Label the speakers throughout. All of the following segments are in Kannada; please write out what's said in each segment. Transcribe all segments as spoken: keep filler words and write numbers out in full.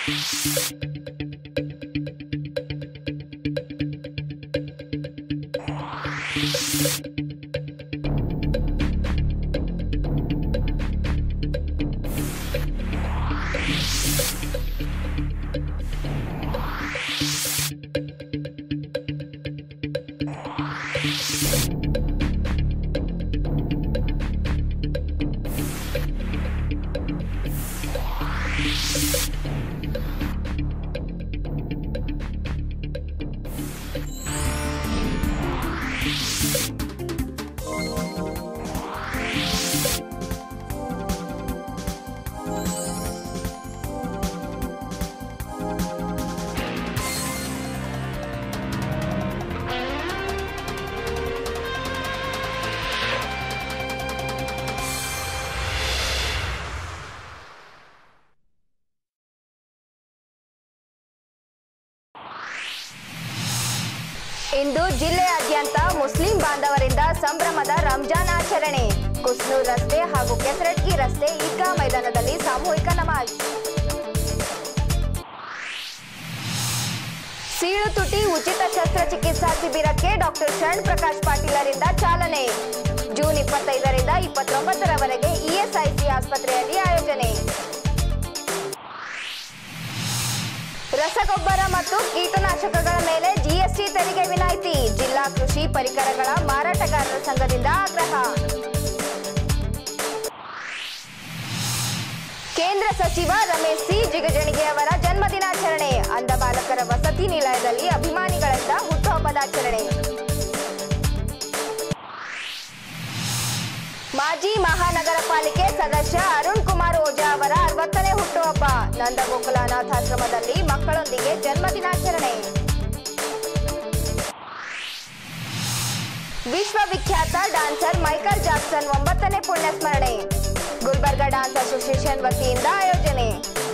Speaker 1: ಇಂದು ಜಿಲ್ಲೆಯಾದ್ಯಂತ ಮುಸ್ಲಿಂ ಬಾಂಧವರಿಂದ ಸಂಭ್ರಮದ ರಂಜಾನ್ ಆಚರಣೆ. ಕುಸ್ನೂರ್ ರಸ್ತೆ ಹಾಗೂ ಕೆಸರಟ್ಗಿ ರಸ್ತೆ ಈದ್ಗಾ ಮೈದಾನದಲ್ಲಿ ಸಾಮೂಹಿಕ ನಮಾಜ್. ಸೀಳು ತುಟಿ ಉಚಿತ ಶಸ್ತ್ರಚಿಕಿತ್ಸಾ ಶಿಬಿರಕ್ಕೆ ಡಾಕ್ಟರ್ ಶರಣ್ ಪ್ರಕಾಶ್ ಪಾಟೀಲರಿಂದ ಚಾಲನೆ. ಜೂನ್ ಇಪ್ಪತ್ತೈದರಿಂದ ಇಪ್ಪತ್ತೊಂಬತ್ತರವರೆಗೆ ಇಎಸ್ಐಸಿ ಆಸ್ಪತ್ರೆಯಲ್ಲಿ ಆಯೋಜನೆ. ರಸಗೊಬ್ಬರ ಮತ್ತು ಕೀಟನಾಶಕಗಳ ಮೇಲೆ ಜಿಎಸ್ಟಿ ತೆರಿಗೆ ವಿನಾಯಿತಿ. ಜಿಲ್ಲಾ ಕೃಷಿ ಪರಿಕರಗಳ ಮಾರಾಟಗಾರರ ಸಂಘದಿಂದ ಆಗ್ರಹ. ಕೇಂದ್ರ ಸಚಿವ ರಮೇಶ್ ಸಿ ಜಿಗಜಿಣಗಿ ಅವರ ಜನ್ಮದಿನಾಚರಣೆ. ಅಂಧ ಬಾಲಕರ ವಸತಿ ನಿಲಯದಲ್ಲಿ ಅಭಿಮಾನಿಗಳಿಂದ ಹುಟ್ಟುಹಬ್ಬದಾಚರಣೆ. ಮಾಜಿ ಮಹಾನಗರ ಪಾಲಿಕೆ ಸದಸ್ಯ ಅರುಣ್ ಕುಮಾರ್ ಓಜಾ ಅವರ ಅರವತ್ತನೇ ಹುಟ್ಟುಹಬ್ಬ. ನಂದಗೋಕುಲ ಅನಾಥಾಶ್ರಮದಲ್ಲಿ ಮಕ್ಕಳೊಂದಿಗೆ ಜನ್ಮದಿನಾಚರಣೆ. ವಿಶ್ವವಿಖ್ಯಾತ ಡ್ಯಾನ್ಸರ್ ಮೈಕಲ್ ಜಾಕ್ಸನ್ ಒಂಬತ್ತನೇ ಪುಣ್ಯಸ್ಮರಣೆ. ಗುಲ್ಬರ್ಗ ಡ್ಯಾನ್ಸ್ ಅಸೋಸಿಯೇಷನ್ ವತಿಯಿಂದ ಆಯೋಜನೆ.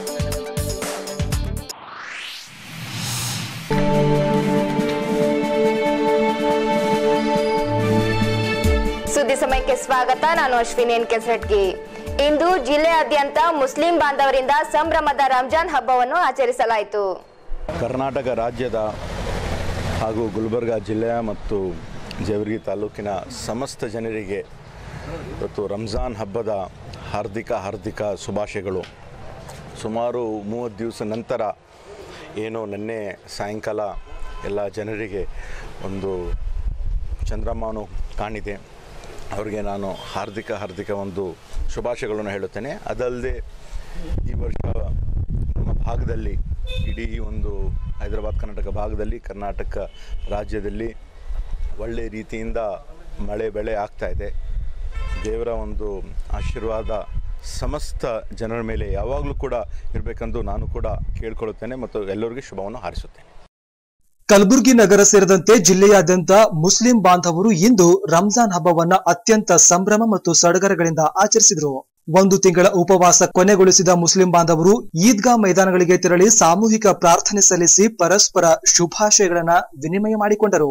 Speaker 1: ಸುದ್ದಿ ಸಮಯಕ್ಕೆ ಸ್ವಾಗತ. ನಾನು ಅಶ್ವಿನಿ ಎನ್ ಕೆಸರಟ್ಗಿ. ಇಂದು ಜಿಲ್ಲೆಯಾದ್ಯಂತ ಮುಸ್ಲಿಂ ಬಾಂಧವರಿಂದ ಸಂಭ್ರಮದ ರಂಜಾನ್ ಹಬ್ಬವನ್ನು ಆಚರಿಸಲಾಯಿತು.
Speaker 2: ಕರ್ನಾಟಕ ರಾಜ್ಯದ ಹಾಗೂ ಗುಲ್ಬರ್ಗ ಜಿಲ್ಲೆಯ ಮತ್ತು ಜೇವರ್ಗಿ ತಾಲೂಕಿನ ಸಮಸ್ತ ಜನರಿಗೆ ಇವತ್ತು ರಂಜಾನ್ ಹಬ್ಬದ ಹಾರ್ದಿಕ ಹಾರ್ದಿಕ ಶುಭಾಶಯಗಳು. ಸುಮಾರು ಮೂವತ್ತು ದಿವಸ ನಂತರ ಏನು ನಿನ್ನೆ ಸಾಯಂಕಾಲ ಎಲ್ಲ ಜನರಿಗೆ ಒಂದು ಚಂದ್ರಮಾನು ಕಾಣಿದೆ. ಅವರಿಗೆ ನಾನು ಹಾರ್ದಿಕ ಹಾರ್ದಿಕ ಒಂದು ಶುಭಾಶಯಗಳನ್ನು ಹೇಳುತ್ತೇನೆ. ಅದಲ್ಲದೆ ಈ ವರ್ಷ ನಮ್ಮ ಭಾಗದಲ್ಲಿ, ಇಡೀ ಒಂದು ಹೈದರಾಬಾದ್ ಕರ್ನಾಟಕ ಭಾಗದಲ್ಲಿ, ಕರ್ನಾಟಕ ರಾಜ್ಯದಲ್ಲಿ ಒಳ್ಳೆಯ ರೀತಿಯಿಂದ ಮಳೆ ಬೆಳೆ ಆಗ್ತಾಯಿದೆ. ದೇವರ ಒಂದು ಆಶೀರ್ವಾದ ಸಮಸ್ತ ಜನರ ಮೇಲೆ ಯಾವಾಗಲೂ ಕೂಡ ಇರಬೇಕೆಂದು ನಾನು ಕೂಡ ಕೇಳ್ಕೊಳ್ಳುತ್ತೇನೆ ಮತ್ತು ಎಲ್ಲರಿಗೂ ಶುಭವನ್ನು ಹಾರೈಸುತ್ತೇನೆ.
Speaker 3: ಕಲಬುರಗಿ ನಗರ ಸೇರಿದಂತೆ ಜಿಲ್ಲೆಯಾದ್ಯಂತ ಮುಸ್ಲಿಂ ಬಾಂಧವರು ಇಂದು ರಂಜಾನ್ ಹಬ್ಬವನ್ನ ಅತ್ಯಂತ ಸಂಭ್ರಮ ಮತ್ತು ಸಡಗರಗಳಿಂದ ಆಚರಿಸಿದರು. ಒಂದು ತಿಂಗಳ ಉಪವಾಸ ಕೊನೆಗೊಳಿಸಿದ ಮುಸ್ಲಿಂ ಬಾಂಧವರು ಈದ್ಗಾ ಮೈದಾನಗಳಿಗೆ ತೆರಳಿ ಸಾಮೂಹಿಕ ಪ್ರಾರ್ಥನೆ ಸಲ್ಲಿಸಿ ಪರಸ್ಪರ ಶುಭಾಶಯಗಳನ್ನ ವಿನಿಮಯ ಮಾಡಿಕೊಂಡರು.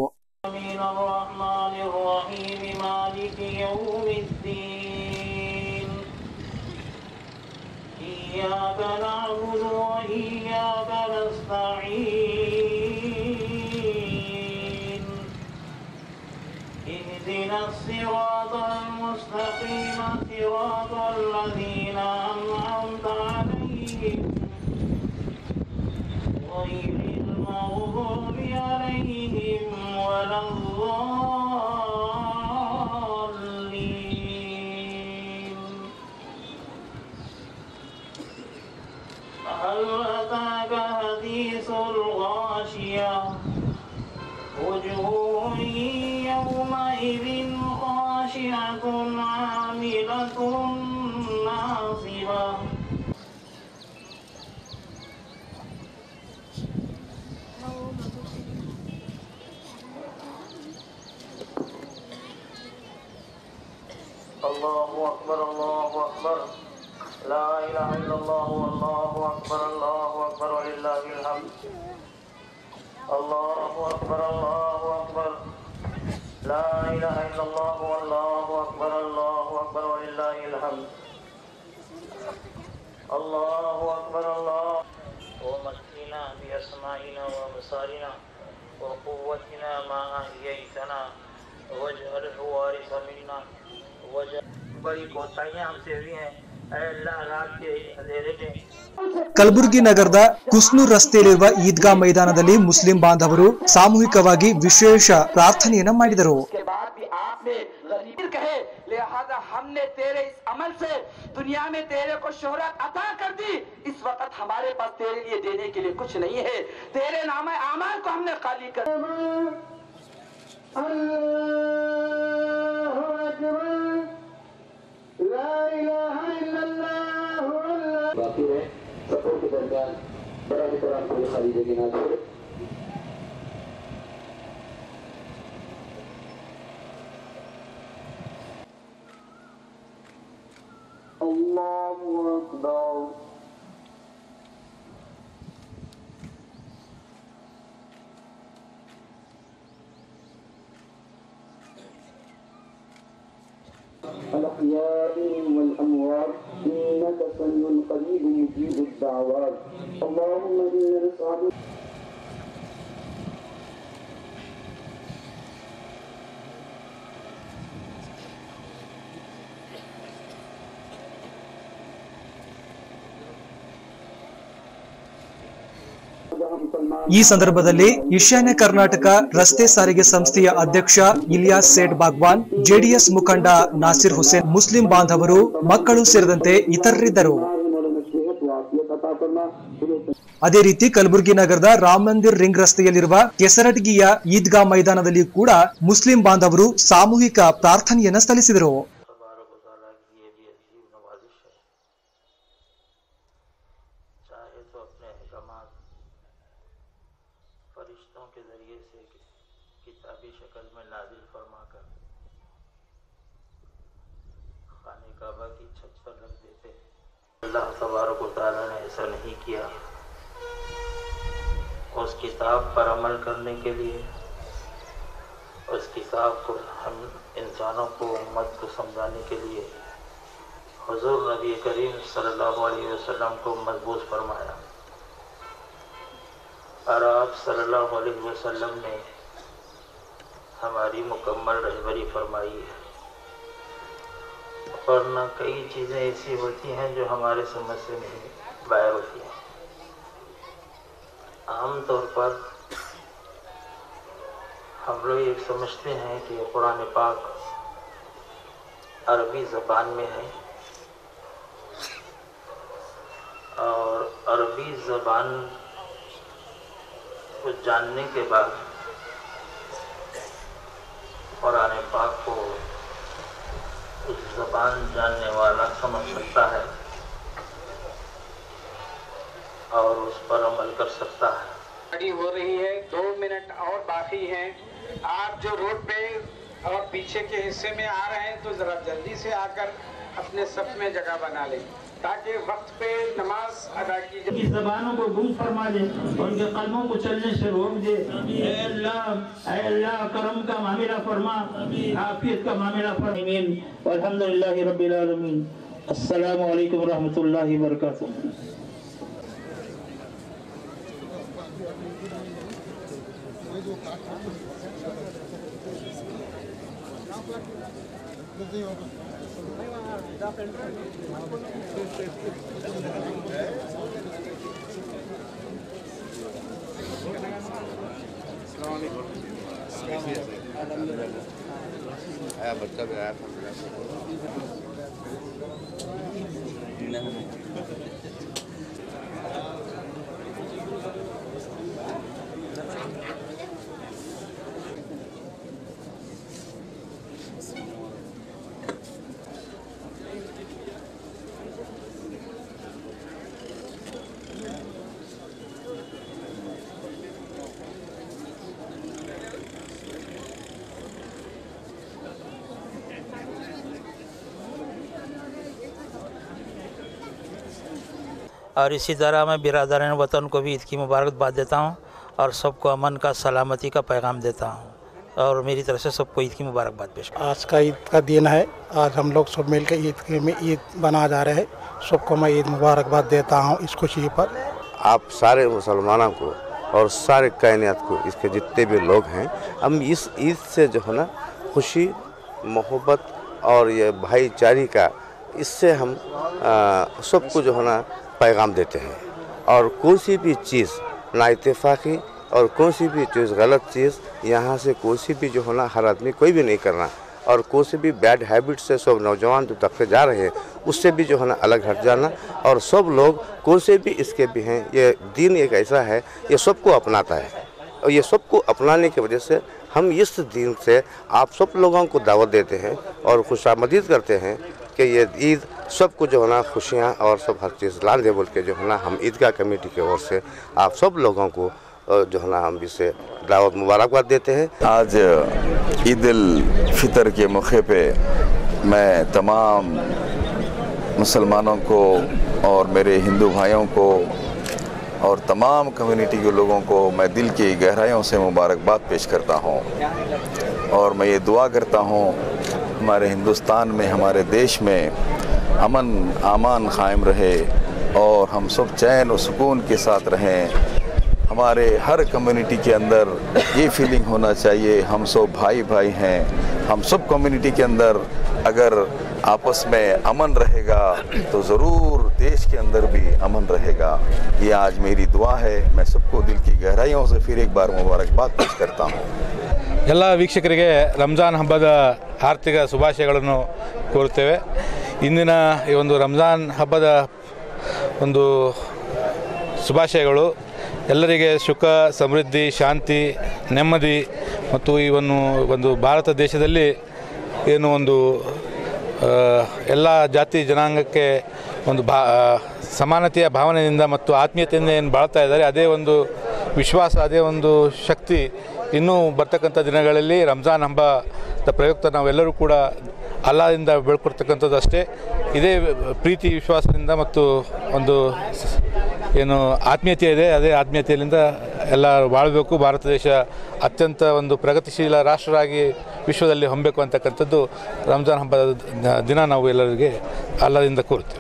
Speaker 4: اهدنا الصراط المستقيم صراط الذين أنعمت عليهم غير المغضوب عليهم ولا الضالين. هل أتاك حديث الغاشية وجوه يومئذ خاشعة عاملة ناصبة الله أكبر الله أكبر لا إله إلا الله والله أكبر الله أكبر ولله الحمد الله أكبر الله أكبر لا إله إلا الله والله أكبر الله أكبر ولله الحمد الله أكبر الله ومتنا بأسمائنا وأبصارنا وقوتنا ما أحييتنا واجعله وارث منا واجعل بڑی کوتاہیاں ہم سے ہوئی ہیں اے اللہ رات کے اندھیرے میں
Speaker 3: ಕಲಬುರಗಿ ನಗರದ ಕುಸ್ನೂರ್ ರಸ್ತೆಯಲ್ಲಿರುವ ಈದ್ಗಾ ಮೈದಾನದಲ್ಲಿ ಮುಸ್ಲಿಂ ಬಾಂಧವರು ಸಾಮೂಹಿಕವಾಗಿ ವಿಶೇಷ ಪ್ರಾರ್ಥನೆಯನ್ನ ಮಾಡಿದರು.
Speaker 5: لہذا ہم نے تیرے اس عمل سے دنیا میں تیرے کو شہرت عطا کر دی. اس وقت ہمارے پاس تیرے لیے دینے کے لیے کچھ نہیں ہے. تیرے نام اعمال کو ہم نے خالی کر اللہ اکبر لا الہ الا اللہ باقی ہے سفر کے درمیان بڑا احترام کوئی خالی جگہ نہ چھوڑے. اللہ اکبر الأحياء والأموات إنك سميع قريب مجيب الدعوات اللهم إنا نسألك
Speaker 3: ಈ ಸಂದರ್ಭದಲ್ಲಿ ಈಶಾನ್ಯ ಕರ್ನಾಟಕ ರಸ್ತೆ ಸಾರಿಗೆ ಸಂಸ್ಥೆಯ ಅಧ್ಯಕ್ಷ ಇಲಿಯಾಸ್ ಸೇಠ್ ಬಾಗ್ವಾನ್, ಜೆಡಿಎಸ್ ಮುಖಂಡ ನಾಸಿರ್ ಹುಸೇನ್, ಮುಸ್ಲಿಂ ಬಾಂಧವರು, ಮಕ್ಕಳು ಸೇರಿದಂತೆ ಇತರರಿದ್ದರು. ಅದೇ ರೀತಿ ಕಲಬುರಗಿ ನಗರದ ರಾಮ ಮಂದಿರ್ ರಿಂಗ್ ರಸ್ತೆಯಲ್ಲಿರುವ ಕೆಸರಟಗಿಯ ಈದ್ಗಾ ಮೈದಾನದಲ್ಲಿ ಕೂಡ ಮುಸ್ಲಿಂ ಬಾಂಧವರು ಸಾಮೂಹಿಕ ಪ್ರಾರ್ಥನೆಯನ್ನ ಸಲ್ಲಿಸಿದರು.
Speaker 4: فرشتوں کے ذریعے سے کتابی شکل میں نازل فرما کر خانہ کعبہ کی چھت پر رکھ دیتے. اللہ تبارک و تعالیٰ نے ایسا نہیں کیا. اس کتاب پر عمل کرنے کے لیے اس کتاب کو ہم انسانوں کو امت کو سمجھانے کے لیے حضور نبی کریم صلی اللہ علیہ وسلم کو مضبوط فرمایا. اور آپ صلی اللہ علیہ وسلم نے ہماری مکمل رہبری فرمائی ہے. ورنہ کئی چیزیں ایسی ہوتی ہیں جو ہمارے سمجھ سے نہیں باہر ہوتی ہیں. عام طور پر ہم لوگ ایک سمجھتے ہیں کہ قرآن پاک عربی زبان میں ہے اور عربی زبان کو جاننے کے بعد قرآن پاک کو اس زبان جاننے والا سمجھ سکتا ہے اور اس پر عمل کر سکتا ہے.
Speaker 5: گاڑی ہو رہی ہے, دو منٹ اور باقی ہیں. آپ جو روڈ پہ اور پیچھے کے حصے میں آ رہے ہیں تو ذرا جلدی سے آ کر اپنے صف میں جگہ بنا لیں تاکہ وقت پہ نماز ادا کی جائے.
Speaker 6: کی زبانوں کو گم فرما دے, ان کے قلموں کو چلنے سے روک دے. اے اللہ اے اللہ کرم کا معاملہ فرما, عافیت کا معاملہ فرما. والحمدللہ رب العالمین. السلام علیکم ورحمۃ اللہ وبرکاتہ.
Speaker 2: آیا بچہ بھی آیا تھا.
Speaker 4: اور اسی طرح میں برادران وطن کو بھی عید کی مبارکباد دیتا ہوں اور سب کو امن کا سلامتی کا پیغام دیتا ہوں اور میری طرف سے سب کو عید کی مبارکباد پیش کرتا ہوں.
Speaker 7: آج کا عید کا دن ہے, آج ہم لوگ سب مل کے عید کے میں عید بنا جا رہے ہیں. سب کو میں عید مبارکباد دیتا ہوں اس خوشی پر.
Speaker 8: आप सारे मुसलमानों को और सारे कायनात को, इसके जितने भी लोग हैं, हम इस ईद से जो है ना खुशी, मोहब्बत और ये भाईचारे का, इससे हम सबको जो है ना पैगाम देते हैं। और कोई सी भी चीज़ ना इत्तेफाकी और कोई सी भी चीज़ गलत चीज़ यहाँ से कोई सी भी जो है ना हर आदमी कोई भी नहीं करना, और कोई सी भी बैड हैबिट से सब नौजवान जो तबके जा रहे हैं उससे भी जो है ना अलग हट जाना, और सब लोग कोई से भी इसके भी हैं। ये दीन एक ऐसा है, ये सबको अपनाता है, और ये सबको अपनाने की वजह से हम इस दिन से आप सब लोगों को दावत देते हैं और खुशामदीद करते हैं कि ये ईद सबको जो है ना खुशियाँ और सब हर चीज़ ला दे बोल के जो है ना हम ईदगाह कमेटी की ओर से आप सब लोगों को जो है ना हम इससे दावत मुबारकबाद देते हैं।
Speaker 9: आज ईद उल फितर के मौके पे मैं तमाम मुसलमानों को और मेरे हिंदू भाइयों को और तमाम कम्युनिटी के लोगों को मैं दिल की गहराइयों से मुबारकबाद पेश करता हूँ, और मैं ये दुआ करता हूँ हमारे हिंदुस्तान में, हमारे देश में अमन आमान कायम रहे और हम सब चैन और सुकून के साथ रहें। हमारे हर कम्युनिटी के अंदर ये फीलिंग होना चाहिए हम सब भाई भाई हैं। हम सब कम्युनिटी के अंदर अगर आपस में अमन रहेगा तो ज़रूर देश के अंदर भी अमन रहेगा। ये आज मेरी दुआ है। मैं सबको दिल की गहराइयों से फिर एक बार मुबारकबाद पेश करता हूँ।
Speaker 10: ಎಲ್ಲ ವೀಕ್ಷಕರಿಗೆ ರಂಜಾನ್ ಹಬ್ಬದ ಆರ್ಥಿಕ ಶುಭಾಶಯಗಳನ್ನು ಕೋರುತ್ತೇವೆ। ಇಂದಿನ ಈ ಒಂದು ರಂಜಾನ್ ಹಬ್ಬದ ಒಂದು ಶುಭಾಶಯಗಳು ಎಲ್ಲರಿಗೆ ಸುಖ, ಸಮೃದ್ಧಿ, ಶಾಂತಿ, ನೆಮ್ಮದಿ ಮತ್ತು ಈ ಒಂದು ಒಂದು ಭಾರತ ದೇಶದಲ್ಲಿ ಏನು ಒಂದು ಎಲ್ಲ ಜಾತಿ ಜನಾಂಗಕ್ಕೆ ಒಂದು ಭಾ ಸಮಾನತೆಯ ಭಾವನೆಯಿಂದ ಮತ್ತು ಆತ್ಮೀಯತೆಯಿಂದ ಏನು ಬಾಳ್ತಾ ಇದ್ದಾರೆ, ಅದೇ ಒಂದು ವಿಶ್ವಾಸ, ಅದೇ ಒಂದು ಶಕ್ತಿ ಇನ್ನೂ ಬರ್ತಕ್ಕಂಥ ದಿನಗಳಲ್ಲಿ ರಂಜಾನ್ ಹಬ್ಬದ ಪ್ರಯುಕ್ತ ನಾವೆಲ್ಲರೂ ಕೂಡ ಅಲ್ಲಾದಿಂದ ಬೆಳ್ಕೊಡ್ತಕ್ಕಂಥದ್ದು ಅಷ್ಟೇ। ಇದೇ ಪ್ರೀತಿ ವಿಶ್ವಾಸದಿಂದ ಮತ್ತು ಒಂದು ಏನು ಆತ್ಮೀಯತೆ ಇದೆ, ಅದೇ ಆತ್ಮೀಯತೆಯಿಂದ ಎಲ್ಲ ಬಾಳಬೇಕು। ಭಾರತ ದೇಶ ಅತ್ಯಂತ ಒಂದು ಪ್ರಗತಿಶೀಲ ರಾಷ್ಟ್ರವಾಗಿ ವಿಶ್ವದಲ್ಲಿ ಹೊಂದಬೇಕು ಅಂತಕ್ಕಂಥದ್ದು ರಂಜಾನ್ ಹಬ್ಬದ ದಿನ ನಾವು ಎಲ್ಲರಿಗೆ ಅಲ್ಲಾದಿಂದ ಕೋರುತ್ತೇವೆ।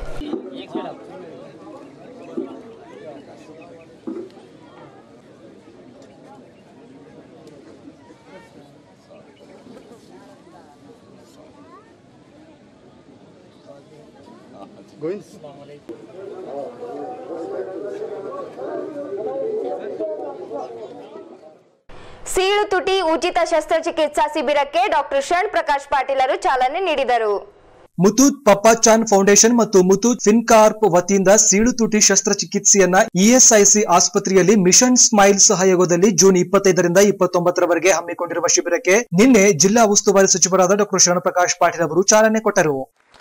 Speaker 1: ಸೀಳು ತುಟಿ ಉಚಿತ ಶಸ್ತ್ರಚಿಕಿತ್ಸಾ ಶಿಬಿರಕ್ಕೆ ಡಾಕ್ಟರ್ ಶರಣ್ ಪ್ರಕಾಶ್ ಪಾಟೀಲರು ಚಾಲನೆ ನೀಡಿದರು।
Speaker 3: ಮುತೂತ್ ಪಪ್ಪಾಚಾನ್ ಫೌಂಡೇಶನ್ ಮತ್ತು ಮುತೂತ್ ಫಿನ್ಕಾರ್ಪ್ ವತಿಯಿಂದ ಸೀಳು ತುಟಿ ಶಸ್ತ್ರಚಿಕಿತ್ಸೆಯನ್ನ ಇಎಸ್ಐಸಿ ಆಸ್ಪತ್ರೆಯಲ್ಲಿ ಮಿಷನ್ ಸ್ಮೈಲ್ ಸಹಯೋಗದಲ್ಲಿ ಜೂನ್ ಇಪ್ಪತ್ತೈದರಿಂದ ಇಪ್ಪತ್ತೊಂಬತ್ತರವರೆಗೆ ಹಮ್ಮಿಕೊಂಡಿರುವ ಶಿಬಿರಕ್ಕೆ ನಿನ್ನೆ ಜಿಲ್ಲಾ ಉಸ್ತುವಾರಿ ಸಚಿವರಾದ ಡಾಕ್ಟರ್ ಶರಣ್ ಪ್ರಕಾಶ್ ಪಾಟೀಲ್ ಅವರು ಚಾಲನೆ ಕೊಟ್ಟರು।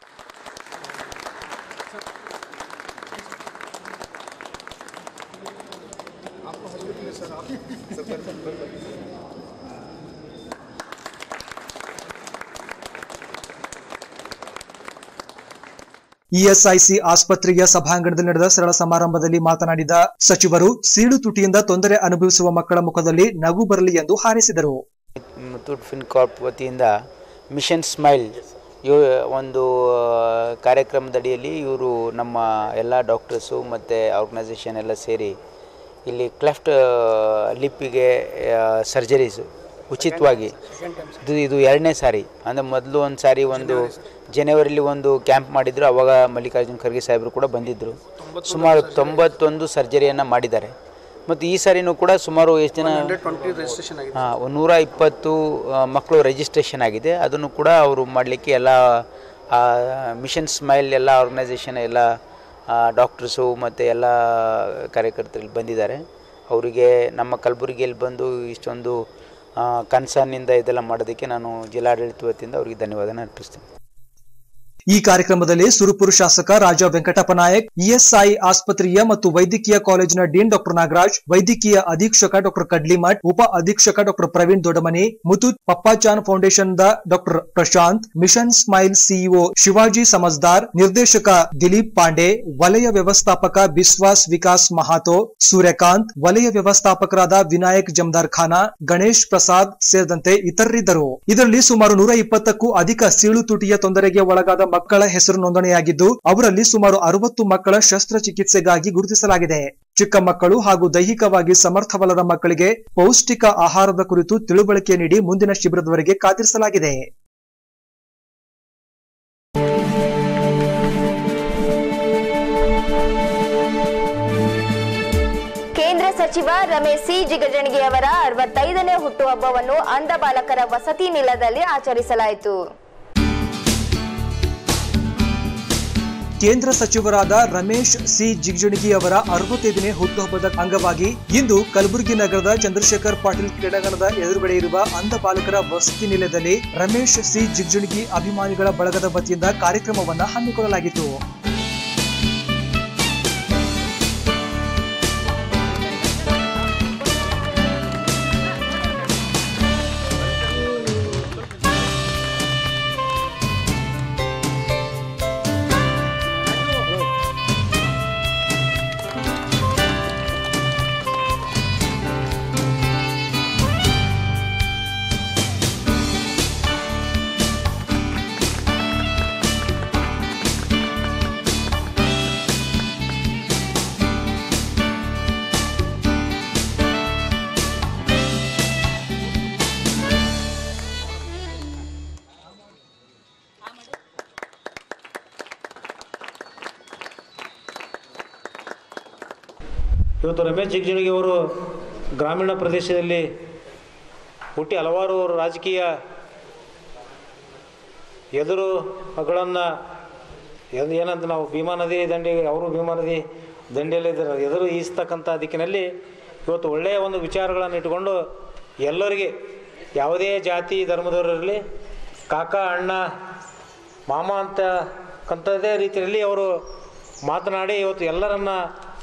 Speaker 3: ಇಎಸ್ಐಸಿ ಆಸ್ಪತ್ರೆಯ ಸಭಾಂಗಣದಲ್ಲಿ ನಡೆದ ಸರಳ ಸಮಾರಂಭದಲ್ಲಿ ಮಾತನಾಡಿದ ಸಚಿವರು ಸೀಳು ತುಟಿಯಿಂದ ತೊಂದರೆ ಅನುಭವಿಸುವ ಮಕ್ಕಳ ಮುಖದಲ್ಲಿ ನಗು ಬರಲಿ ಎಂದು ಹಾರೈಸಿದರು।
Speaker 11: ಮುತೂಟ್ ಫಿನ್ಕಾರ್ಪ್ ವತಿಯಿಂದ ಮಿಷನ್ ಸ್ಮೈಲ್ ಒಂದು ಕಾರ್ಯಕ್ರಮದಡಿಯಲ್ಲಿ ಇವರು ನಮ್ಮ ಎಲ್ಲ ಡಾಕ್ಟರ್ಸು ಮತ್ತು ಆರ್ಗನೈಸೇಷನ್ ಎಲ್ಲ ಸೇರಿ ಇಲ್ಲಿ ಕ್ಲೆಫ್ಟ್ ಲಿಪ್ಪಿಗೆ ಸರ್ಜರೀಸು ಉಚಿತವಾಗಿ ಇದು ಇದು ಎರಡನೇ ಸಾರಿ, ಅಂದರೆ ಮೊದಲು ಒಂದು ಸಾರಿ ಒಂದು ಜನವರಿಲಿ ಒಂದು ಕ್ಯಾಂಪ್ ಮಾಡಿದ್ರು, ಅವಾಗ ಮಲ್ಲಿಕಾರ್ಜುನ್ ಖರ್ಗೆ ಸಾಹೇಬರು ಕೂಡ ಬಂದಿದ್ದರು, ಸುಮಾರು ತೊಂಬತ್ತೊಂದು ಸರ್ಜರಿಯನ್ನು ಮಾಡಿದ್ದಾರೆ। ಮತ್ತು ಈ ಸಾರಿನೂ ಕೂಡ ಸುಮಾರು ಎಷ್ಟು ಜನ ಹಾಂ ನೂರ ಇಪ್ಪತ್ತು ಮಕ್ಕಳು ರಿಜಿಸ್ಟ್ರೇಷನ್ ಆಗಿದೆ, ಅದನ್ನು ಕೂಡ ಅವರು ಮಾಡಲಿಕ್ಕೆ ಎಲ್ಲ ಮಿಷನ್ ಸ್ಮೈಲ್ ಎಲ್ಲ ಆರ್ಗನೈಸೇಷನ್ ಎಲ್ಲ ಡಾಕ್ಟರ್ಸು ಮತ್ತು ಎಲ್ಲ ಕಾರ್ಯಕರ್ತರು ಬಂದಿದ್ದಾರೆ। ಅವರಿಗೆ ನಮ್ಮ ಕಲಬುರಗಿಯಲ್ಲಿ ಬಂದು ಇಷ್ಟೊಂದು ಕನ್ಸರ್ನಿಂದ ಇದೆಲ್ಲ ಮಾಡೋದಕ್ಕೆ ನಾನು ಜಿಲ್ಲಾಡಳಿತ ವತಿಯಿಂದ ಅವರಿಗೆ ಧನ್ಯವಾದ ಅರ್ಪಿಸ್ತೇನೆ।
Speaker 3: ಈ ಕಾರ್ಯಕ್ರಮದಲ್ಲಿ ಸುರಪುರ ಶಾಸಕ ರಾಜಾ ವೆಂಕಟಪ್ಪ ನಾಯಕ್, ಇಎಸ್ಐ ಆಸ್ಪತ್ರೆಯ ಮತ್ತು ವೈದ್ಯಕೀಯ ಕಾಲೇಜಿನ ಡೀನ್ ಡಾಕ್ಟರ್ ನಾಗರಾಜ್, ವೈದ್ಯಕೀಯ ಅಧೀಕ್ಷಕ ಡಾಕ್ಟರ್ ಕಡ್ಲಿಮಠ್, ಉಪ ಅಧೀಕ್ಷಕ ಡಾಕ್ಟರ್ ಪ್ರವೀಣ್ ದೊಡ್ಡಮನಿ, ಮುತೂತ್ ಪಪ್ಪಾಚಾನ್ ಫೌಂಡೇಶನ್ ದ doctor Prashant, Mission Smile CEO Shivaji Samajdar, ನಿರ್ದೇಶಕ ದಿಲೀಪ್ ಪಾಂಡೆ, ವಲಯ ವ್ಯವಸ್ಥಾಪಕ ಬಿಸ್ವಾಸ್ ವಿಕಾಸ್ ಮಹಾತೋ, ಸೂರ್ಯಕಾಂತ್, ವಲಯ ವ್ಯವಸ್ಥಾಪಕರಾದ ವಿನಾಯಕ್ ಜಮದಾರ್ ಖಾನಾ, ಗಣೇಶ್ ಪ್ರಸಾದ್ ಸೇರಿದಂತೆ ಇತರರಿದ್ದರು। ಇದರಲ್ಲಿ ಸುಮಾರು ನೂರ ಇಪ್ಪತ್ತಕ್ಕೂ ಅಧಿಕ ಸೀಳು ತುಟಿಯ ತೊಂದರೆಗೆ ಒಳಗಾದ ಮಕ್ಕಳ ಹೆಸರು ನೋಂದಣಿಯಾಗಿದ್ದು ಅವರಲ್ಲಿ ಸುಮಾರು ಅರವತ್ತು ಮಕ್ಕಳ ಶಸ್ತ್ರಚಿಕಿತ್ಸೆಗಾಗಿ ಗುರುತಿಸಲಾಗಿದೆ। ಚಿಕ್ಕ ಮಕ್ಕಳು ಹಾಗೂ ದೈಹಿಕವಾಗಿ ಸಮರ್ಥವಲ್ಲದ ಮಕ್ಕಳಿಗೆ ಪೌಷ್ಟಿಕ ಆಹಾರದ ಕುರಿತು ತಿಳುವಳಿಕೆ ನೀಡಿ ಮುಂದಿನ ಶಿಬಿರದವರೆಗೆ ಕಾದಿರಿಸಲಾಗಿದೆ.
Speaker 1: ಕೇಂದ್ರ ಸಚಿವ ರಮೇಶ್ ಸಿ ಜಿಗಜಿಣಗಿ ಅವರ ಅರವತ್ತೈದನೇ ಹುಟ್ಟುಹಬ್ಬವನ್ನು ಅಂಧ ಬಾಲಕರ ವಸತಿ ನಿಲಯದಲ್ಲಿ ಆಚರಿಸಲಾಯಿತು.
Speaker 3: ಕೇಂದ್ರ ಸಚಿವರಾದ ರಮೇಶ್ ಸಿ ಜಿಗಜಿಣಗಿ ಅವರ ಅರವತ್ತೈದನೇ ಹುಟ್ಟುಹಬ್ಬದ ಅಂಗವಾಗಿ ಇಂದು ಕಲಬುರಗಿ ನಗರದ ಚಂದ್ರಶೇಖರ್ ಪಾಟೀಲ್ ಕ್ರೀಡಾಂಗಣದ ಎದುರುಗಡೆ ಇರುವ ಅಂಧ ಬಾಲಕರ ವಸತಿ ನಿಲಯದಲ್ಲಿ ರಮೇಶ್ ಸಿ ಜಿಗಜಿಣಗಿ ಅಭಿಮಾನಿಗಳ ಬಳಗದ ವತಿಯಿಂದ ಕಾರ್ಯಕ್ರಮವನ್ನು ಹಮ್ಮಿಕೊಳ್ಳಲಾಗಿತ್ತು.
Speaker 12: ಇವತ್ತು ರಮೇಶ್ ಜಿಗಜಿಣಗಿ ಅವರು ಗ್ರಾಮೀಣ ಪ್ರದೇಶದಲ್ಲಿ ಹುಟ್ಟಿ ಹಲವಾರು ರಾಜಕೀಯ ಎದುರುಗಳನ್ನು ಏನಂತ ನಾವು ಭೀಮಾ ನದಿ ದಂಡೆ ಅವರು ಭೀಮಾ ನದಿ ದಂಡೆಯಲ್ಲಿದ್ದಾರೆ ಎದುರು ಈಸ್ತಕ್ಕಂಥ ದಿಕ್ಕಿನಲ್ಲಿ ಇವತ್ತು ಒಳ್ಳೆಯ ಒಂದು ವಿಚಾರಗಳನ್ನು ಇಟ್ಟುಕೊಂಡು ಎಲ್ಲರಿಗೆ ಯಾವುದೇ ಜಾತಿ ಧರ್ಮದವರಿರಲಿ ಕಾಕ ಅಣ್ಣ ಮಾಮ ಅಂತಕ್ಕಂಥದ್ದೇ ರೀತಿಯಲ್ಲಿ ಅವರು ಮಾತನಾಡಿ ಇವತ್ತು ಎಲ್ಲರನ್ನ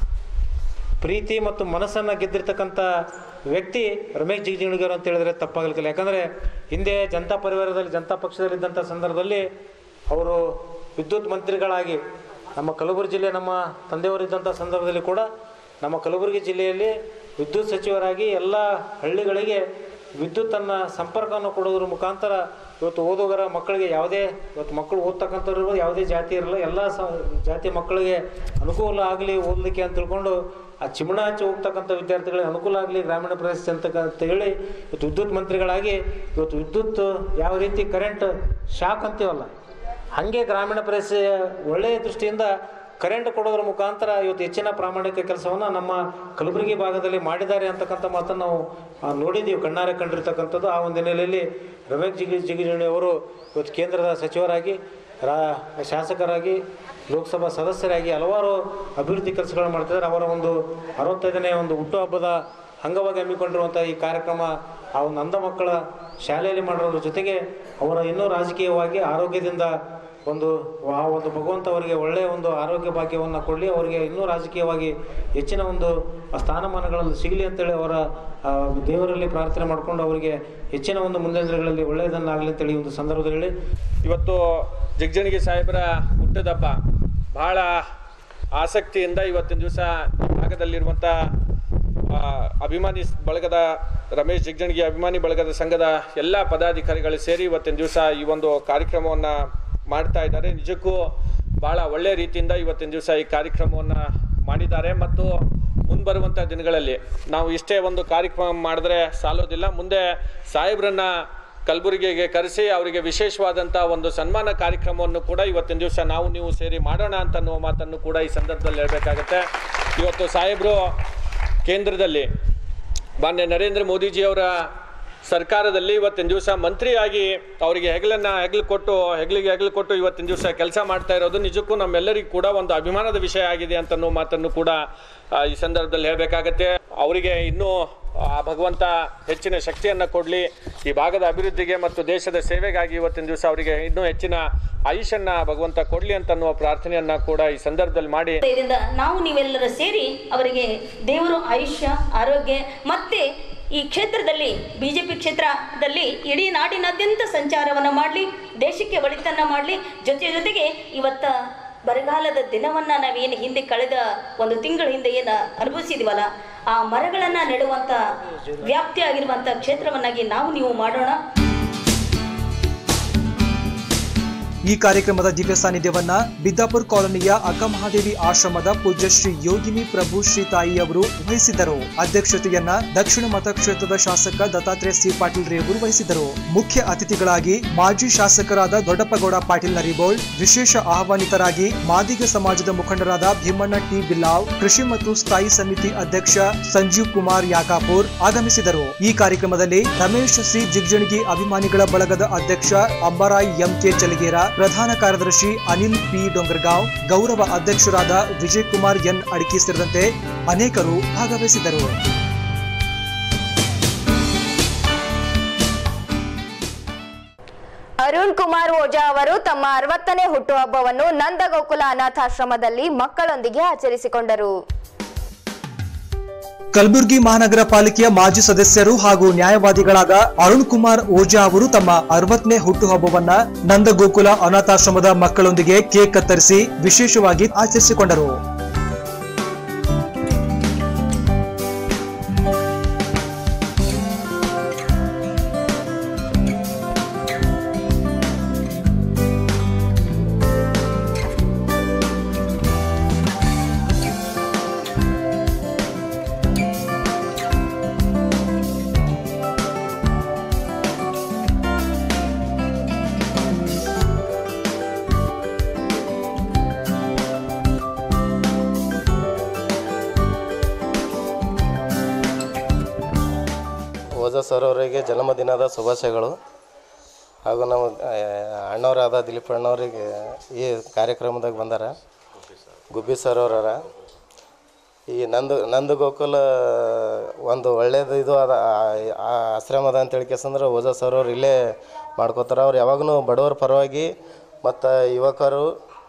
Speaker 12: ಪ್ರೀತಿ ಮತ್ತು ಮನಸ್ಸನ್ನು ಗೆದ್ದಿರ್ತಕ್ಕಂಥ ವ್ಯಕ್ತಿ ರಮೇಶ್ ಜಿಗಜಿಣಗಿ ಅಂತ ಹೇಳಿದ್ರೆ ತಪ್ಪಾಗಲಿಕ್ಕಿಲ್ಲ. ಯಾಕಂದರೆ ಹಿಂದೆ ಜನತಾ ಪರಿವಾರದಲ್ಲಿ ಜನತಾ ಪಕ್ಷದಲ್ಲಿದ್ದಂಥ ಸಂದರ್ಭದಲ್ಲಿ ಅವರು ವಿದ್ಯುತ್ ಮಂತ್ರಿಗಳಾಗಿ ನಮ್ಮ ಕಲಬುರಗಿ ಜಿಲ್ಲೆ ನಮ್ಮ ತಂದೆಯವರಿದ್ದಂಥ ಸಂದರ್ಭದಲ್ಲಿ ಕೂಡ ನಮ್ಮ ಕಲಬುರಗಿ ಜಿಲ್ಲೆಯಲ್ಲಿ ವಿದ್ಯುತ್ ಸಚಿವರಾಗಿ ಎಲ್ಲ ಹಳ್ಳಿಗಳಿಗೆ ವಿದ್ಯುತ್ತನ್ನು ಸಂಪರ್ಕವನ್ನು ಕೊಡೋದ್ರ ಮುಖಾಂತರ ಇವತ್ತು ಓದುಗರ ಮಕ್ಕಳಿಗೆ ಯಾವುದೇ ಇವತ್ತು ಮಕ್ಕಳು ಓದ್ತಕ್ಕಂಥವ್ರು ಯಾವುದೇ ಜಾತಿ ಇರಲ್ಲ, ಎಲ್ಲ ಸ ಜಾತಿ ಮಕ್ಕಳಿಗೆ ಅನುಕೂಲ ಆಗಲಿ ಓದಲಿಕ್ಕೆ ಅಂತ ತಿಳ್ಕೊಂಡು ಆ ಚಿಮಣ ಹಚ್ಚಿ ಹೋಗ್ತಕ್ಕಂಥ ವಿದ್ಯಾರ್ಥಿಗಳಿಗೆ ಅನುಕೂಲ ಆಗಲಿ ಗ್ರಾಮೀಣ ಪ್ರದೇಶ ಅಂತ ಹೇಳಿ ಇವತ್ತು ವಿದ್ಯುತ್ ಮಂತ್ರಿಗಳಾಗಿ ಇವತ್ತು ವಿದ್ಯುತ್ ಯಾವ ರೀತಿ ಕರೆಂಟ್ ಶಾಕ್ ಅಂತೀವಲ್ಲ ಹಾಗೆ ಗ್ರಾಮೀಣ ಪ್ರದೇಶ ಒಳ್ಳೆಯ ದೃಷ್ಟಿಯಿಂದ ಕರೆಂಟ್ ಕೊಡೋದ್ರ ಮುಖಾಂತರ ಇವತ್ತು ಹೆಚ್ಚಿನ ಪ್ರಾಮಾಣಿಕ ಕೆಲಸವನ್ನು ನಮ್ಮ ಕಲಬುರಗಿ ಭಾಗದಲ್ಲಿ ಮಾಡಿದ್ದಾರೆ ಅಂತಕ್ಕಂಥ ಮಾತನ್ನು ನಾವು ನೋಡಿದ್ದೀವಿ, ಕಣ್ಣಾರೆ ಕಂಡಿರ್ತಕ್ಕಂಥದ್ದು. ಆ ಒಂದು ಹಿನ್ನೆಲೆಯಲ್ಲಿ ರಮೇಶ್ ಜಿಗಿ ಜಿಗಜಿಣಗಿ ಅವರು ಇವತ್ತು ಕೇಂದ್ರದ ಸಚಿವರಾಗಿ ರಾ ಶಾಸಕರಾಗಿ ಲೋಕಸಭಾ ಸದಸ್ಯರಾಗಿ ಹಲವಾರು ಅಭಿವೃದ್ಧಿ ಕೆಲಸಗಳನ್ನು ಮಾಡ್ತಿದ್ದಾರೆ. ಅವರ ಒಂದು ಅರವತ್ತೈದನೇ ಒಂದು ಹುಟ್ಟುಹಬ್ಬದ ಅಂಗವಾಗಿ ಹಮ್ಮಿಕೊಂಡಿರುವಂಥ ಈ ಕಾರ್ಯಕ್ರಮ ಆ ಒಂದು ಅಂಧ ಮಕ್ಕಳ ಶಾಲೆಯಲ್ಲಿ ಮಾಡೋದ್ರ ಜೊತೆಗೆ ಅವರ ಇನ್ನೂ ರಾಜಕೀಯವಾಗಿ ಆರೋಗ್ಯದಿಂದ ಒಂದು ಆ ಒಂದು ಭಗವಂತ ಅವರಿಗೆ ಒಳ್ಳೆಯ ಒಂದು ಆರೋಗ್ಯ ಭಾಗ್ಯವನ್ನು ಕೊಡಲಿ, ಅವರಿಗೆ ಇನ್ನೂ ರಾಜಕೀಯವಾಗಿ ಹೆಚ್ಚಿನ ಒಂದು ಸ್ಥಾನಮಾನಗಳಲ್ಲಿ ಸಿಗಲಿ ಅಂತೇಳಿ ಅವರ ದೇವರಲ್ಲಿ ಪ್ರಾರ್ಥನೆ ಮಾಡಿಕೊಂಡು ಅವರಿಗೆ ಹೆಚ್ಚಿನ ಒಂದು ಮುಂದಿನ ದಿನಗಳಲ್ಲಿ ಒಳ್ಳೆಯದನ್ನಾಗಲಿ ಅಂತೇಳಿ ಒಂದು ಸಂದರ್ಭದಲ್ಲಿ
Speaker 13: ಇವತ್ತು ಜಿಗಜಿಣಗಿ ಸಾಹೇಬರ ಹುಟ್ಟದಬ್ಬ ಬಹಳ ಆಸಕ್ತಿಯಿಂದ ಇವತ್ತಿನ ದಿವಸ ಭಾಗದಲ್ಲಿರುವಂಥ ಅಭಿಮಾನಿ ಬಳಗದ ರಮೇಶ್ ಜಿಗಜಿಣಗಿ ಅಭಿಮಾನಿ ಬಳಗದ ಸಂಘದ ಎಲ್ಲ ಪದಾಧಿಕಾರಿಗಳು ಸೇರಿ ಇವತ್ತಿನ ದಿವಸ ಈ ಒಂದು ಕಾರ್ಯಕ್ರಮವನ್ನು ಮಾಡ್ತಾ ಇದ್ದಾರೆ. ನಿಜಕ್ಕೂ ಭಾಳ ಒಳ್ಳೆಯ ರೀತಿಯಿಂದ ಇವತ್ತಿನ ದಿವಸ ಈ ಕಾರ್ಯಕ್ರಮವನ್ನು ಮಾಡಿದ್ದಾರೆ ಮತ್ತು ಮುಂಬರುವಂಥ ದಿನಗಳಲ್ಲಿ ನಾವು ಇಷ್ಟೇ ಒಂದು ಕಾರ್ಯಕ್ರಮ ಮಾಡಿದ್ರೆ ಸಾಲೋದಿಲ್ಲ. ಮುಂದೆ ಸಾಹೇಬ್ರನ್ನ ಕಲಬುರಗಿಗೆ ಕರೆಸಿ ಅವರಿಗೆ ವಿಶೇಷವಾದಂಥ ಒಂದು ಸನ್ಮಾನ ಕಾರ್ಯಕ್ರಮವನ್ನು ಕೂಡ ಇವತ್ತಿನ ದಿವಸ ನಾವು ನೀವು ಸೇರಿ ಮಾಡೋಣ ಅಂತ ಅನ್ನುವ ಮಾತನ್ನು ಕೂಡ ಈ ಸಂದರ್ಭದಲ್ಲಿ ಹೇಳಬೇಕಾಗತ್ತೆ. ಇವತ್ತು ಸಾಹೇಬರು ಕೇಂದ್ರದಲ್ಲಿ ಮಾನ್ಯ ನರೇಂದ್ರ ಮೋದಿಜಿಯವರ ಸರ್ಕಾರದಲ್ಲಿ ಇವತ್ತಿನ ದಿವಸ ಮಂತ್ರಿಯಾಗಿ ಅವರಿಗೆ ಹೆಗಲನ್ನು ಹೆಗಲು ಕೊಟ್ಟು ಹೆಗಲಿಗೆ ಹೆಗಲು ಕೊಟ್ಟು ಇವತ್ತಿನ ದಿವಸ ಕೆಲಸ ಮಾಡ್ತಾ ಇರೋದು ನಿಜಕ್ಕೂ ನಮ್ಮೆಲ್ಲರಿಗೂ ಕೂಡ ಒಂದು ಅಭಿಮಾನದ ವಿಷಯ ಆಗಿದೆ ಅಂತನ್ನೋ ಮಾತನ್ನು ಕೂಡ ಈ ಸಂದರ್ಭದಲ್ಲಿ ಹೇಳಬೇಕಾಗತ್ತೆ. ಅವರಿಗೆ ಇನ್ನೂ ಆ ಭಗವಂತ ಹೆಚ್ಚಿನ ಶಕ್ತಿಯನ್ನು ಕೊಡಲಿ, ಈ ಭಾಗದ ಅಭಿವೃದ್ಧಿಗೆ ಮತ್ತು ದೇಶದ ಸೇವೆಗಾಗಿ ಇವತ್ತಿನ ದಿವಸ ಅವರಿಗೆ ಇನ್ನೂ ಹೆಚ್ಚಿನ ಆಯುಷನ್ನು ಭಗವಂತ ಕೊಡಲಿ ಅಂತನ್ನುವ ಪ್ರಾರ್ಥನೆಯನ್ನು ಕೂಡ ಈ ಸಂದರ್ಭದಲ್ಲಿ ಮಾಡಿ
Speaker 14: ನಾವು ನೀವೆಲ್ಲರ ಸೇರಿ ಅವರಿಗೆ ದೇವರು ಆಯುಷ್ಯ ಆರೋಗ್ಯ ಮತ್ತೆ ಈ ಕ್ಷೇತ್ರದಲ್ಲಿ ಬಿಜೆಪಿ ಕ್ಷೇತ್ರದಲ್ಲಿ ಇಡೀ ನಾಡಿನಾದ್ಯಂತ ಸಂಚಾರವನ್ನು ಮಾಡಲಿ, ದೇಶಕ್ಕೆ ಒಳಿತನ್ನು ಮಾಡಲಿ. ಜೊತೆ ಜೊತೆಗೆ ಇವತ್ತ ಬರಗಾಲದ ದಿನವನ್ನು ನಾವೇನು ಹಿಂದೆ ಕಳೆದ ಒಂದು ತಿಂಗಳ ಹಿಂದೆ ಏನು ಅನುಭವಿಸಿದ್ವಲ್ಲ ಆ ಮರಗಳನ್ನು ನೆಡುವಂಥ ವ್ಯಾಪ್ತಿ ಆಗಿರುವಂಥ ಕ್ಷೇತ್ರವನ್ನಾಗಿ ನಾವು ನೀವು ಮಾಡೋಣ.
Speaker 3: ಈ ಕಾರ್ಯಕ್ರಮದ ದಿವ್ಯ ಸಾನ್ನಿಧ್ಯವನ್ನ ಬಿದ್ದಾಪುರ ಕಾಲೋನಿಯ ಅಕ್ಕಮಹಾದೇವಿ ಆಶ್ರಮದ ಪೂಜ್ಯ ಶ್ರೀ ಯೋಗಿನಿ ಪ್ರಭು ಶ್ರೀ ತಾಯಿ ಅವರು ವಹಿಸಿದ್ದರು. ಅಧ್ಯಕ್ಷತೆಯನ್ನ ದಕ್ಷಿಣ ಮತಕ್ಷೇತ್ರದ ಶಾಸಕ ದತ್ತಾತ್ರೇಯ ಸಿ ಪಾಟೀಲ್ ರೇವರು ವಹಿಸಿದ್ದರು. ಮುಖ್ಯ ಅತಿಥಿಗಳಾಗಿ ಮಾಜಿ ಶಾಸಕರಾದ ದೊಡ್ಡಪ್ಪಗೌಡ ಪಾಟೀಲ್ ನರಿಬೋಳ್, ವಿಶೇಷ ಆಹ್ವಾನಿತರಾಗಿ ಮಾದಿಗ ಸಮಾಜದ ಮುಖಂಡರಾದ ಭೀಮಣ್ಣ ಟಿ ಬಿಲ್ಲಾವ್, ಕೃಷಿ ಮತ್ತು ಸ್ಥಾಯಿ ಸಮಿತಿ ಅಧ್ಯಕ್ಷ ಸಂಜೀವ್ ಕುಮಾರ್ ಯಾಕಾಪುರ್ ಆಗಮಿಸಿದರು. ಈ ಕಾರ್ಯಕ್ರಮದಲ್ಲಿ ರಮೇಶ್ ಸಿ ಜಿಗ್ಜಣಗಿ ಅಭಿಮಾನಿಗಳ ಬಳಗದ ಅಧ್ಯಕ್ಷ ಅಂಬರಾಯ್ ಎಂಕೆ ಚಲಿಗೇರ, ಪ್ರಧಾನ ಕಾರ್ಯದರ್ಶಿ ಅನಿಲ್ ಪಿ ಡೊಂಗರ್ಗಾಂವ್, ಗೌರವ ಅಧ್ಯಕ್ಷರಾದ ವಿಜಯ್ ಕುಮಾರ್ ಎನ್ ಅಡಿಕೆ ಸೇರಿದಂತೆ ಅನೇಕರು ಭಾಗವಹಿಸಿದ್ದರು.
Speaker 1: ಅರುಣ್ ಕುಮಾರ್ ಓಜಾ ಅವರು ತಮ್ಮ ಅರವತ್ತನೇ ಹುಟ್ಟುಹಬ್ಬವನ್ನು ನಂದಗೋಕುಲ ಅನಾಥಾಶ್ರಮದಲ್ಲಿ ಮಕ್ಕಳೊಂದಿಗೆ ಆಚರಿಸಿಕೊಂಡರು.
Speaker 3: ಕಲಬುರಗಿ ಮಹಾನಗರ ಪಾಲಿಕೆಯ ಮಾಜಿ ಸದಸ್ಯರು ಹಾಗೂ ನ್ಯಾಯವಾದಿಗಳಾದ ಅರುಣ್ ಕುಮಾರ್ ಓಜಾ ಅವರು ತಮ್ಮ ಅರವತ್ತನೇ ಹುಟ್ಟುಹಬ್ಬವನ್ನ ನಂದಗೋಕುಲ ಅನಾಥಾಶ್ರಮದ ಮಕ್ಕಳೊಂದಿಗೆ ಕೇಕ್ ಕತ್ತರಿಸಿ ವಿಶೇಷವಾಗಿ ಆಚರಿಸಿಕೊಂಡರು.
Speaker 15: ಓಜಾ ಸರ್ ಅವರಿಗೆ ಜನ್ಮದಿನದ ಶುಭಾಶಯಗಳು. ಹಾಗೂ ನಮ್ಮ ಅಣ್ಣವರಾದ ದಿಲೀಪ್ ಅಣ್ಣವರಿಗೆ ಈ ಕಾರ್ಯಕ್ರಮದಾಗ ಬಂದಾರ. ಗುಬ್ಬಿ ಸರ್ ಅವರ ಈ ನಂದು ನಂದು ಗೋಕುಲ ಒಂದು ಒಳ್ಳೇದು ಇದು ಅದ ಆ ಆಶ್ರಮದ ಅಂತೇಳಿ ಕೇಸಂದ್ರೆ ಓಜಾ ಸರ್ ಅವ್ರು ಇಲ್ಲೇ ಮಾಡ್ಕೋತಾರೆ. ಅವ್ರು ಯಾವಾಗೂ ಬಡವರ ಪರವಾಗಿ ಮತ್ತು ಯುವಕರು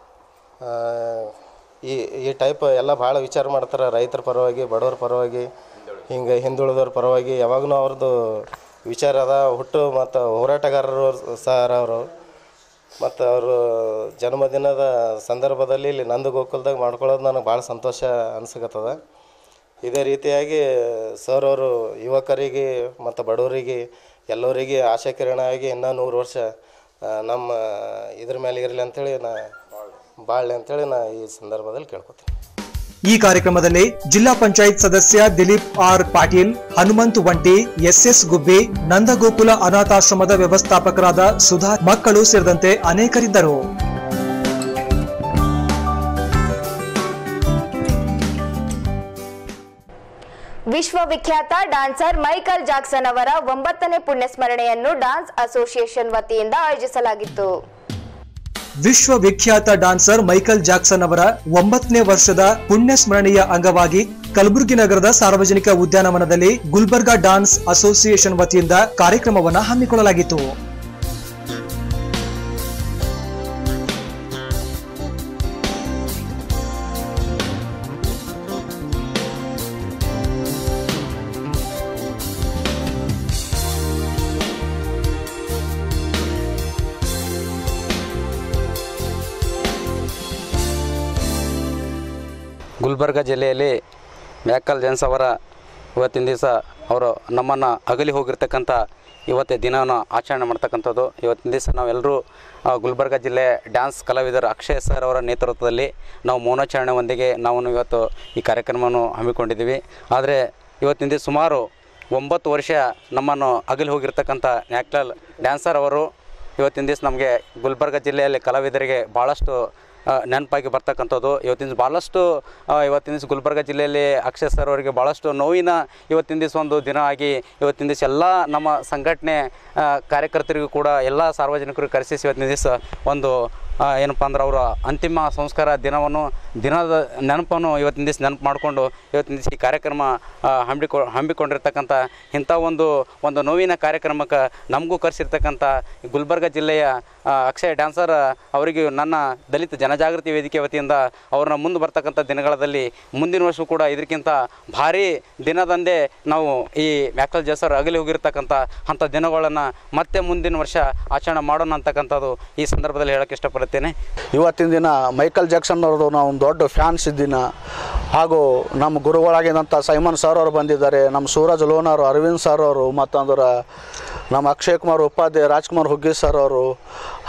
Speaker 15: ಈ ಈ ಟೈಪ್ ಎಲ್ಲ ಭಾಳ ವಿಚಾರ ಮಾಡ್ತಾರೆ. ರೈತರ ಪರವಾಗಿ, ಬಡವರ ಪರವಾಗಿ, ಹಿಂಗೆ ಹಿಂದುಳಿದವ್ರ ಪರವಾಗಿ ಯಾವಾಗೂ ಅವ್ರದ್ದು ವಿಚಾರ ಅದ. ಹುಟ್ಟು ಮತ್ತು ಹೋರಾಟಗಾರರು ಸರ್ ಅವರು ಮತ್ತು ಅವರು ಜನ್ಮದಿನದ ಸಂದರ್ಭದಲ್ಲಿ ಇಲ್ಲಿ ನಂದು ಗೋಕುಲದಾಗ ಮಾಡ್ಕೊಳ್ಳೋದು ನನಗೆ ಭಾಳ ಸಂತೋಷ ಅನಿಸಕತ್ತದ. ಇದೇ ರೀತಿಯಾಗಿ ಸರ್ ಅವರು ಯುವಕರಿಗೆ ಮತ್ತು ಬಡವರಿಗೆ ಎಲ್ಲರಿಗೆ ಆಶಾಕಿರಣ ಆಗಿ ಇನ್ನೂ ನೂರು ವರ್ಷ ನಮ್ಮ ಇದ್ರ ಮೇಲೆ ಇರಲಿ ಅಂಥೇಳಿ ನಾ ಬಾಳ್ಲಿ ಅಂಥೇಳಿ ನಾ ಈ ಸಂದರ್ಭದಲ್ಲಿ ಕೇಳ್ಕೊತೀನಿ.
Speaker 3: ಈ ಕಾರ್ಯಕ್ರಮದಲ್ಲಿ ಜಿಲ್ಲಾ ಪಂಚಾಯತ್ ಸದಸ್ಯ Dileep R Patil, Hanumant Vanti, S S Gubbi, Nandagokula ಅನಾಥಾಶ್ರಮದ ವ್ಯವಸ್ಥಾಪಕರಾದ ಸುಧಾ ಮಕ್ಕಳು ಸೇರಿದಂತೆ ಅನೇಕರಿದ್ದರು.
Speaker 1: ವಿಶ್ವವಿಖ್ಯಾತ ಡ್ಯಾನ್ಸರ್ ಮೈಕಲ್ ಜಾಕ್ಸನ್ ಅವರ ಒಂಬತ್ತನೇ ಪುಣ್ಯಸ್ಮರಣೆಯನ್ನು ಡ್ಯಾನ್ಸ್ ಅಸೋಸಿಯೇಷನ್ ವತಿಯಿಂದ ಆಯೋಜಿಸಲಾಗಿತ್ತು.
Speaker 3: ವಿಶ್ವವಿಖ್ಯಾತ ಡ್ಯಾನ್ಸರ್ ಮೈಕಲ್ ಜಾಕ್ಸನ್ ಅವರ ಒಂಬತ್ತನೇ ವರ್ಷದ ಪುಣ್ಯ ಸ್ಮರಣೆಯ ಅಂಗವಾಗಿ ಕಲಬುರಗಿ ನಗರದ ಸಾರ್ವಜನಿಕ ಉದ್ಯಾನವನದಲ್ಲಿ ಗುಲ್ಬರ್ಗಾ ಡ್ಯಾನ್ಸ್ ಅಸೋಸಿಯೇಷನ್ ವತಿಯಿಂದ ಕಾರ್ಯಕ್ರಮವನ್ನು ಹಮ್ಮಿಕೊಳ್ಳಲಾಗಿತ್ತು.
Speaker 16: ಗುಲ್ಬರ್ಗ ಜಿಲ್ಲೆಯಲ್ಲಿ ಮೈಕಲ್ ಜಾಕ್ಸನ್ ಅವರ ಇವತ್ತಿನ ದಿವಸ ಅವರು ನಮ್ಮನ್ನು ಅಗಲಿ ಹೋಗಿರ್ತಕ್ಕಂಥ ಇವತ್ತೇ ದಿನವನ್ನು ಆಚರಣೆ ಮಾಡ್ತಕ್ಕಂಥದ್ದು. ಇವತ್ತಿನ ದಿವಸ ನಾವೆಲ್ಲರೂ ಗುಲ್ಬರ್ಗ ಜಿಲ್ಲೆ ಡ್ಯಾನ್ಸ್ ಕಲಾವಿದರು ಅಕ್ಷಯ್ ಸರ್ ಅವರ ನೇತೃತ್ವದಲ್ಲಿ ನಾವು ಮೌನಾಚರಣೆಯೊಂದಿಗೆ ನಾವು ಇವತ್ತು ಈ ಕಾರ್ಯಕ್ರಮವನ್ನು ಹಮ್ಮಿಕೊಂಡಿದ್ದೀವಿ. ಆದರೆ ಇವತ್ತಿನ ದಿವಸ ಸುಮಾರು ಒಂಬತ್ತು ವರ್ಷ ನಮ್ಮನ್ನು ಅಗಲಿ ಹೋಗಿರ್ತಕ್ಕಂಥ ಮೈಕಲ್ ಡ್ಯಾನ್ಸರ್ ಅವರು ಇವತ್ತಿನ ದಿವಸ ನಮಗೆ ಗುಲ್ಬರ್ಗ ಜಿಲ್ಲೆಯಲ್ಲಿ ಕಲಾವಿದರಿಗೆ ಭಾಳಷ್ಟು ನೆನಪಾಗಿ ಬರ್ತಕ್ಕಂಥದ್ದು. ಇವತ್ತಿನ ಭಾಳಷ್ಟು ಇವತ್ತಿನ ದಿವಸ ಗುಲ್ಬರ್ಗ ಜಿಲ್ಲೆಯಲ್ಲಿ ಅಕ್ಷಯ್ ಸರ್ ಅವರಿಗೆ ಭಾಳಷ್ಟು ನೋವಿನ ಇವತ್ತಿನ ದಿವಸ ಒಂದು ದಿನ ಆಗಿ ಇವತ್ತಿನ ದಿವಸ ಎಲ್ಲ ನಮ್ಮ ಸಂಘಟನೆ ಕಾರ್ಯಕರ್ತರಿಗೂ ಕೂಡ ಎಲ್ಲ ಸಾರ್ವಜನಿಕರಿಗೂ ಕರೆಸಿ ಇವತ್ತಿನ ದಿವಸ ಒಂದು ಏನಪ್ಪ ಅಂದ್ರೆ ಅವರ ಅಂತಿಮ ಸಂಸ್ಕಾರ ದಿನವನ್ನು ದಿನದ ನೆನಪನ್ನು ಇವತ್ತಿನ ದಿವಸ ನೆನಪು ಮಾಡಿಕೊಂಡು ಇವತ್ತಿನ ದಿವಸ ಈ ಕಾರ್ಯಕ್ರಮ ಹಮ್ಮಿಕೊ ಹಮ್ಮಿಕೊಂಡಿರ್ತಕ್ಕಂಥ ಇಂಥ ಒಂದು ಒಂದು ನೋವಿನ ಕಾರ್ಯಕ್ರಮಕ್ಕೆ ನಮಗೂ ಕರೆಸಿರ್ತಕ್ಕಂಥ ಗುಲ್ಬರ್ಗ ಜಿಲ್ಲೆಯ ಅಕ್ಷಯ್ ಡ್ಯಾನ್ಸರ್ ಅವರಿಗೆ ನನ್ನ ದಲಿತ ಜನಜಾಗೃತಿ ವೇದಿಕೆ ವತಿಯಿಂದ ಅವ್ರನ್ನ ಮುಂದೆ ಬರ್ತಕ್ಕಂಥ ದಿನಗಳಲ್ಲಿ ಮುಂದಿನ ವರ್ಷವೂ ಕೂಡ ಇದಕ್ಕಿಂತ ಭಾರಿ ದಿನದಂದೇ ನಾವು ಈ ಮೈಕಲ್ ಜಾಕ್ಸನ್ ಅಗಲಿ ಹೋಗಿರ್ತಕ್ಕಂಥ ಅಂಥ ದಿನಗಳನ್ನು ಮತ್ತೆ ಮುಂದಿನ ವರ್ಷ ಆಚರಣೆ ಮಾಡೋಣ ಅಂತಕ್ಕಂಥದ್ದು ಈ ಸಂದರ್ಭದಲ್ಲಿ ಹೇಳೋಕ್ಕೆ ಇಷ್ಟಪಡ್ತೀನಿ.
Speaker 17: ಇವತ್ತಿನ ದಿನ ಮೈಕಲ್ ಜಾಕ್ಸನ್ ಅವ್ರದ್ದು ನಾವು ಒಂದು ದೊಡ್ಡ ಫ್ಯಾನ್ಸ್ ಇದ್ದೀನ. ಹಾಗೂ ನಮ್ಮ ಗುರುಗಳಾಗಿದ್ದಂಥ ಸೈಮನ್ ಸರ್ ಅವರು ಬಂದಿದ್ದಾರೆ, ನಮ್ಮ ಸೂರಜ್ ಲೋನರು, ಅರವಿಂದ್ ಸರ್ ಅವರು, ಮತ್ತಂದ್ರೆ ನಮ್ಮ ಅಕ್ಷಯ್ ಕುಮಾರ್ ಉಪಾಧ್ಯಾಯ, ರಾಜ್ಕುಮಾರ್ ಹುಗ್ಗಿ ಸರ್ ಅವರು,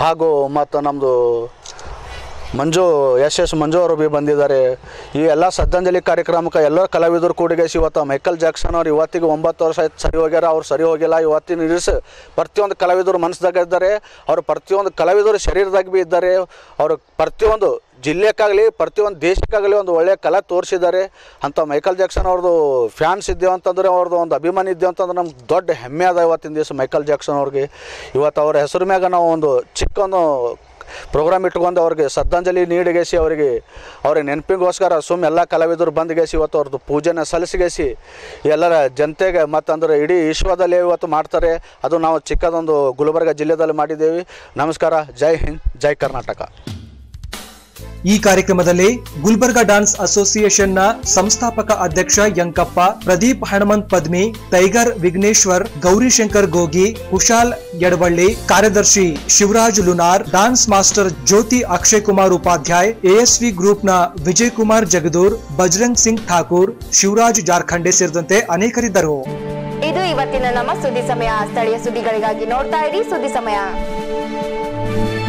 Speaker 17: ಹಾಗೂ ಮತ್ತು ನಮ್ಮದು ಮಂಜು ಎಸ್ ಎಸ್ ಮಂಜು ಅವರು ಭೀ ಬಂದಿದ್ದಾರೆ. ಈ ಎಲ್ಲ ಶ್ರದ್ಧಾಂಜಲಿ ಕಾರ್ಯಕ್ರಮಕ್ಕೆ ಎಲ್ಲ ಕಲಾವಿದರು ಕೂಡಿಗೆಸಿ ಇವತ್ತು ಮೈಕಲ್ ಜಾಕ್ಸನ್ ಅವ್ರು ಇವತ್ತಿಗೆ ಒಂಬತ್ತು ವರ್ಷ ಆಯ್ತು ಸರಿ ಹೋಗ್ಯಾರ. ಅವ್ರು ಸರಿ ಹೋಗಿಲ್ಲ. ಇವತ್ತಿನ ದಿವಸ ಪ್ರತಿಯೊಂದು ಕಲಾವಿದರು ಮನಸ್ಸಿದಾಗ ಇದ್ದಾರೆ. ಅವರು ಪ್ರತಿಯೊಂದು ಕಲಾವಿದರು ಶರೀರದಾಗ ಭೀ ಇದ್ದಾರೆ. ಅವರು ಪ್ರತಿಯೊಂದು ಜಿಲ್ಲೆಕ್ಕಾಗಲಿ ಪ್ರತಿಯೊಂದು ದೇಶಕ್ಕಾಗಲಿ ಒಂದು ಒಳ್ಳೆಯ ಕಲೆ ತೋರಿಸಿದ್ದಾರೆ. ಅಂಥ ಮೈಕಲ್ ಜಾಕ್ಸನ್ ಅವ್ರದ್ದು ಫ್ಯಾನ್ಸ್ ಇದ್ದೇವೆ ಅಂತಂದರೆ ಅವ್ರದ್ದು ಒಂದು ಅಭಿಮಾನಿ ಇದ್ದೇವೆ ಅಂತಂದ್ರೆ ನಮ್ಗೆ ದೊಡ್ಡ ಹೆಮ್ಮೆ ಅದ ಇವತ್ತಿನ ದಿವಸ ಮೈಕಲ್ ಜಾಕ್ಸನ್ ಅವ್ರಿಗೆ. ಇವತ್ತು ಅವ್ರ ಹೆಸರು ಮ್ಯಾಗ ನಾವು ಒಂದು ಚಿಕ್ಕೊಂದು ಪ್ರೋಗ್ರಾಮ್ ಇಟ್ಕೊಂಡು ಅವ್ರಿಗೆ ಶ್ರದ್ಧಾಂಜಲಿ ನೀಡಿಗೆಸಿ ಅವರಿಗೆ ಅವ್ರಿಗೆ ನೆನಪಿಗೋಸ್ಕರ ಸುಮ್ಮ ಎಲ್ಲ ಕಲಾವಿದರು ಬಂದ್ಗೆಸಿ ಇವತ್ತು ಅವ್ರದ್ದು ಪೂಜೆನ ಸಲ್ಲಿಸಿಗೆಸಿ ಎಲ್ಲರ ಜನತೆಗೆ ಮತ್ತು ಅಂದ್ರೆ ಇಡೀ ವಿಶ್ವದಲ್ಲಿ ಇವತ್ತು ಮಾಡ್ತಾರೆ. ಅದು ನಾವು ಚಿಕ್ಕದೊಂದು ಗುಲ್ಬರ್ಗ ಜಿಲ್ಲೆಯಲ್ಲಿ ಮಾಡಿದ್ದೇವೆ. ನಮಸ್ಕಾರ. ಜೈ ಹಿಂದ್, ಜೈ ಕರ್ನಾಟಕ.
Speaker 3: ಈ ಕಾರ್ಯಕ್ರಮದಲ್ಲಿ ಗುಲ್ಬರ್ಗಾ ಡ್ಯಾನ್ಸ್ ಅಸೋಸಿಯೇಷನ್ನ ಸಂಸ್ಥಾಪಕ ಅಧ್ಯಕ್ಷ ಯಂಕಪ್ಪ, ಪ್ರದೀಪ್ ಹಣಮಂತ್ ಪದ್ಮಿ, ಟೈಗರ್ ವಿಘ್ನೇಶ್ವರ್, ಗೌರಿಶಂಕರ್ ಗೋಗಿ, ಕುಶಾಲ್ ಯಡವಳ್ಳಿ, ಕಾರ್ಯದರ್ಶಿ Shivaraj Lunar, dance master Jyoti Akshay Kumar Upadhyay, ASV ಗ್ರೂಪ್ನ ವಿಜಯ್ ಕುಮಾರ್ ಜಗದೂರ್, ಬಜರಂಗ್ ಸಿಂಗ್ ಠಾಕೂರ್, ಶಿವರಾಜ್ ಜಾರ್ಖಂಡೆ ಸೇರಿದಂತೆ ಅನೇಕರಿದ್ದರು.
Speaker 1: ಇದು ಇವತ್ತಿನ ನಮ್ಮ ಸುದ್ದಿ ಸಮಯ. ಸ್ಥಳೀಯ ಸುದ್ದಿಗಳಿಗಾಗಿ ನೋಡ್ತಾ ಇರಿ ಸುದ್ದಿ ಸಮಯ.